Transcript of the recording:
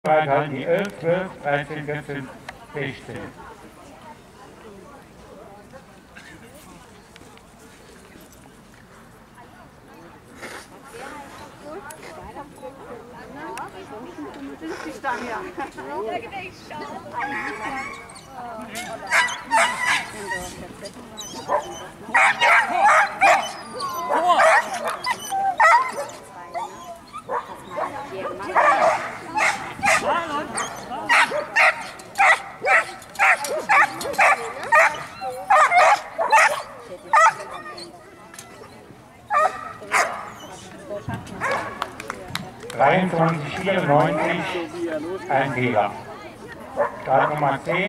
Halten die 11, 12, 13, 14, 16. (23, 94) ein Fehler. Start Nummer 10.